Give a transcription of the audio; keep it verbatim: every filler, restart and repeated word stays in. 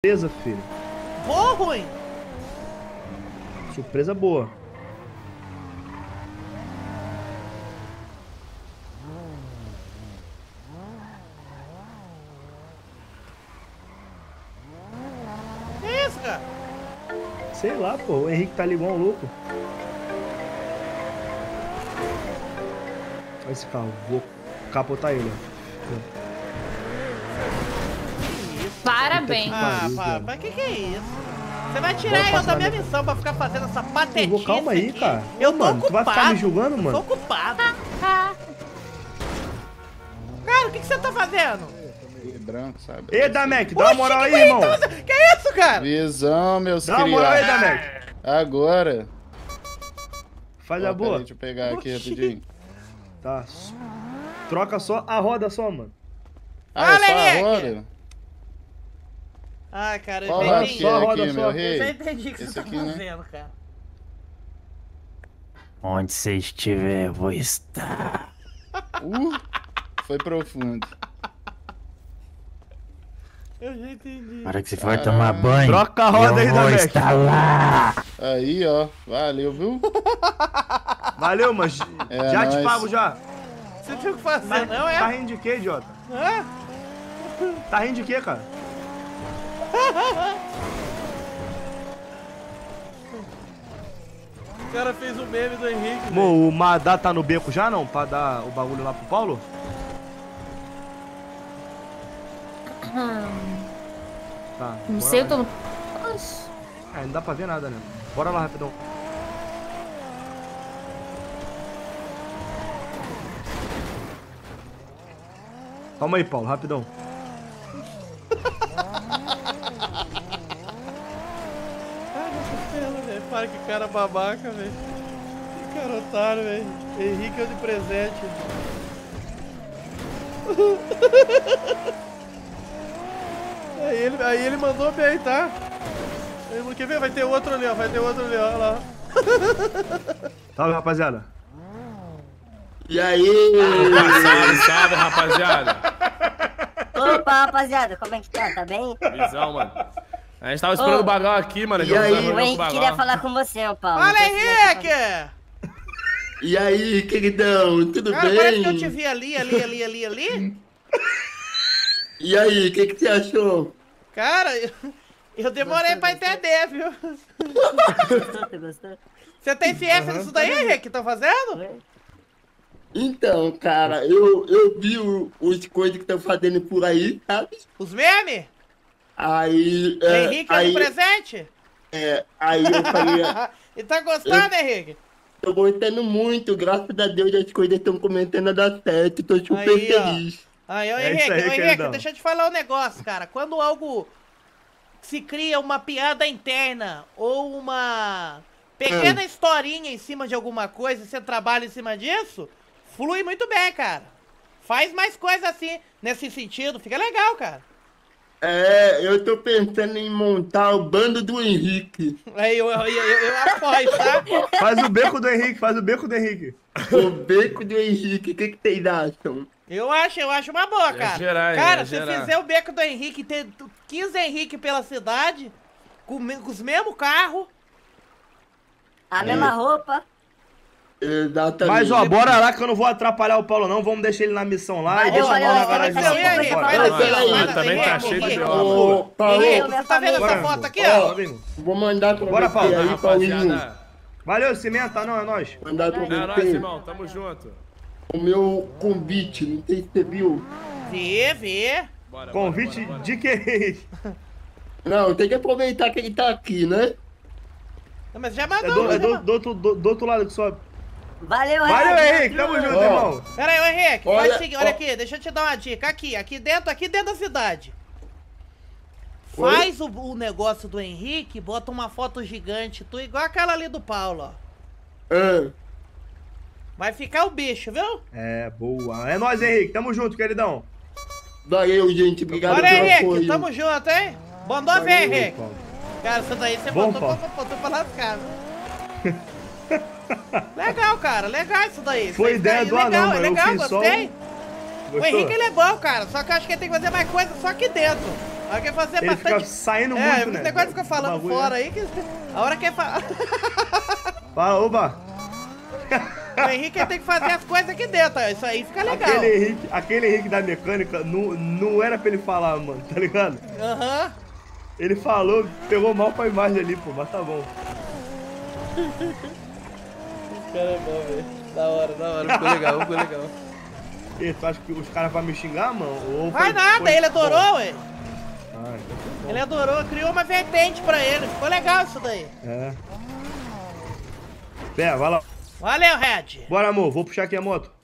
Surpresa, filho. Boa ou ruim? Surpresa boa. Que isso, cara? Sei lá, pô. O Henrique tá ali igual um louco. Olha esse carro. Vou capotar ele, ó. Parabéns. Ah, pá, mas que que é isso? Você vai tirar eu da minha missão pra ficar fazendo essa patetice. Vou, calma aí, aqui. cara. Eu Ô, tô mano, ocupado. tu vai ficar me julgando, Eu mano? tô ocupado. Cara, o que que você tá fazendo? Branco, sabe? Ei, Damek, dá uma moral aí, que irmão. então, que é isso, cara? Visão, meus Dá uma moral aí, criados. Damek. Agora. Faz Ó, a boa. peraí, deixa eu pegar aqui Oxi. rapidinho. Tá. Troca só a roda só, mano. Ah, é só a Moleque. roda? Ai, cara, eu Qual já roda entendi. que é roda aqui, só. meu Eu já rei? entendi o que Esse você tá aqui, né? fazendo, cara. Onde você estiver, eu vou estar. Uh, foi profundo. Eu já entendi. Na hora que você for Caralho. tomar banho, Troca a roda eu aí, vou Damek. estar lá. Aí, ó. Valeu, viu? Valeu, mano. É já te nóis. pago, já. Você tinha o que fazer, Tá, não é? tá rindo de quê, idiota? Hã? Tá rindo de quê, cara? O cara fez o meme do Henrique. velho. Mo, o Madá tá no beco já, não? Pra dar o bagulho lá pro Paulo? Tá. Não bora sei, lá. eu tô no... Oxi. É, não dá pra ver nada, né? Bora lá, rapidão. Calma aí, Paulo, rapidão. Ai, meu costela, velho. Para que cara babaca, velho. Que cara otário, velho. Henrique é o de presente. Aí ele, aí ele mandou bem, tá? Ele, quer ver? Vai ter outro ali, ó. Vai ter outro ali, ó. Olha lá. Salve, rapaziada. E aí? Salve, salve, rapaziada. Opa, rapaziada, como é que tá? Tá bem? Visão, mano. A gente tava esperando Ô. o Bagal aqui, mano. E aí? O Henrique queria falar com você, ô Paulo. Fala, Não sei se você- Henrique! E aí, queridão? Tudo Cara, bem? parece que eu te vi ali, ali, ali, ali, ali. E aí, o que, que você achou? Cara, eu, eu demorei pra entender, viu? Gostou? Tu gostou? Você tem ciência disso daí, Henrique, que estão fazendo? Então, cara, eu, eu vi o, os coisas que estão fazendo por aí, sabe? Os memes? Aí. É, Henrique é aí, de presente? é, aí eu falei, E tá gostando, Henrique? tô gostando muito, graças a Deus as coisas estão começando a dar certo, tô super Aí, ó. feliz. Aí, ô É Henrique, isso aí, ô Henrique, queridão. deixa eu te falar um negócio, cara. Quando algo se cria uma piada interna ou uma pequena historinha em cima de alguma coisa e você trabalha em cima disso, flui muito bem, cara. Faz mais coisa assim, nesse sentido, fica legal, cara. É, eu tô pensando em montar o bando do Henrique. Aí eu, eu, eu, eu apoio, tá? Faz o beco do Henrique, faz o beco do Henrique. O beco do Henrique, o que, que vocês acham? Eu acho, eu acho uma boa, cara. gerar, cara, ia se gerar. fizer o beco do Henrique, ter quinze Henrique pela cidade, com, me- com os mesmos carros. A mesma roupa. Exatamente. Mas, ó, bora lá que eu não vou atrapalhar o Paulo, não. Vamos deixar ele na missão lá e Valeu, deixa o valeu, Paulo na valeu, garagem. valeu, lá. valeu, Bora. valeu. Não, peraí, Manda, também tá Henrique, cheio de Henrique. obra. Ô, Paulo, Henrique, você tá vendo Bora, essa foto aqui, ó. ó? Tá vendo? vou mandar pra Bora, você Paulo. aí, Paulinho. Rapaziada. Valeu, Cimenta, não, é nóis. Mandar pra É nóis, você irmão. Tamo junto. o meu convite, não sei se você viu. Vê, vê. Bora, Convite bora, bora, bora. de quem? Não, tem que aproveitar que ele tá aqui, né? Não, mas já É mandou, do, é já do, mandou. do, outro- do, do outro lado que sobe. Valeu, Valeu, Henrique. Henrique, tamo junto, Ó. irmão. Pera aí, ô Henrique, Olha, faz o seguinte, olha ó. aqui, deixa eu te dar uma dica. Aqui, aqui dentro, aqui dentro da cidade. Oi? Faz o, o negócio do Henrique, bota uma foto gigante, tu igual aquela ali do Paulo, ó. Ah, Vai ficar o bicho, viu? É, boa. É nóis, Henrique, tamo junto, queridão. valeu, gente. Obrigado Olha, pelo Henrique, apoio. tamo junto, hein? Mandou ver, Valeu, Henrique. Paulo. Cara, isso daí você Bom, botou, Paulo. botou, botou pra lascar. Legal, cara, legal isso daí. Isso Foi aí ideia fica do legal, anão, é mas eu legal, fiz só gostei. um- O Gostou? Henrique, ele é bom, cara, só que eu acho que ele tem que fazer mais coisa só aqui dentro. Mas quer fazer Ele bastante... fica saindo é, muito, o né? negócio fica falando Bagulho, fora né? aí, que a hora que é fa... Fala, oba. O Henrique tem que fazer as coisas aqui dentro, ó. Isso aí fica legal. Aquele Henrique, aquele Henrique da mecânica não, não era pra ele falar, mano, tá ligado? Aham. Ele falou, pegou mal pra imagem ali, pô, mas tá bom. Cara, é bom, velho. Da hora, da hora. Ficou legal, ficou legal. E tu acha que os caras vão me xingar, mano? Ou Vai foi- nada, foi ele adorou, bom? ué. Ah, então foi bom. Ele adorou, criou uma vertente pra ele. Ficou legal isso daí. É. Pé, vai lá. Valeu, Red. Bora, amor, vou puxar aqui a moto.